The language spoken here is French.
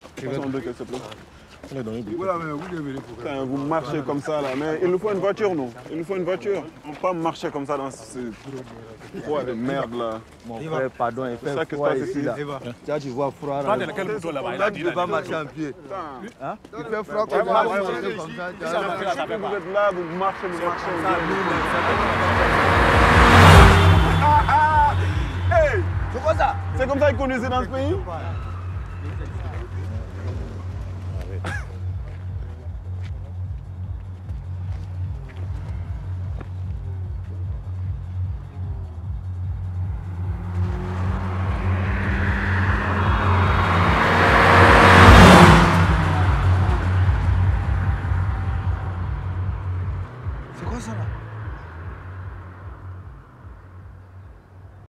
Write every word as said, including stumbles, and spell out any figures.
Putain, vous marchez comme ça là, mais il nous faut une voiture, nous. Il nous faut une voiture. On peut pas marcher comme ça dans ce froid de merde là. Mon frère, pardon, il fait ça que froid se passe ici là. Tiens, tu vois froid là. Quel bouton là-bas? Là, tu ne peux pas marcher en pied. Hein? Il fait froid comme ça, vous marchez comme ça. Vous êtes là, vous marchez, vous marchez. C'est quoi ça? C'est comme ça qu'ils conduisent dans ce pays?